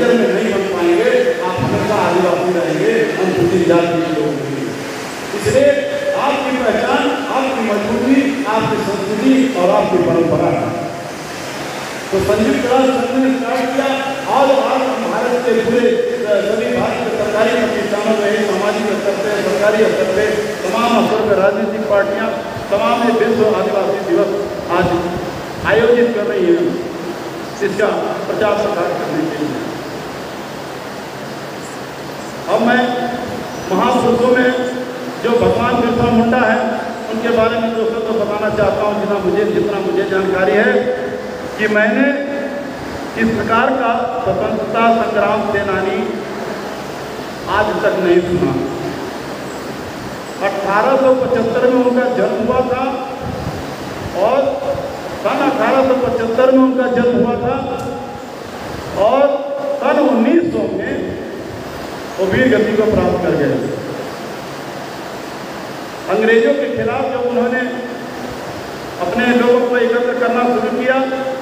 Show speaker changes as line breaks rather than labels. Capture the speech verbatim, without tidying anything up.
नजर में नहीं बन पाएंगे, आप हमेशा आदिवासी रहेंगे, हम दूसरी जाति के लोग नहीं। इसलिए आपकी पहचान, आपकी मजबूती, आपकी संस्कृति और आपकी परंपरा है। तो संयुक्त राष्ट्र संघ ने स्टार्ट किया, आज आज भारत के पूरे सभी भारत के सरकारी प्रतिष्ठानों में, सामाजिक स्तर पे, सरकारी स्तर पे, तमाम स्तर पर राजनीतिक पार्टियां तमाम विश्व आदिवासी दिवस आज आयोजित कर रही है, इसका प्रचार प्रसार करने के लिए। अब मैं महापुरुषों में जो भगवान बिरसा मुंडा है उनके बारे में दोस्तों को बताना चाहता हूँ, जितना मुझे जितना मुझे जानकारी है कि मैंने इस प्रकार का स्वतंत्रता संग्राम सेनानी आज तक नहीं सुना। अठारह सौ पचहत्तर में उनका जन्म हुआ था और सन अठारह सौ पचहत्तर में उनका जन्म हुआ था और सन उन्नीस सौ में वो वीर गति को प्राप्त कर गए। अंग्रेजों के खिलाफ जब उन्होंने अपने लोगों को एकत्र करना शुरू किया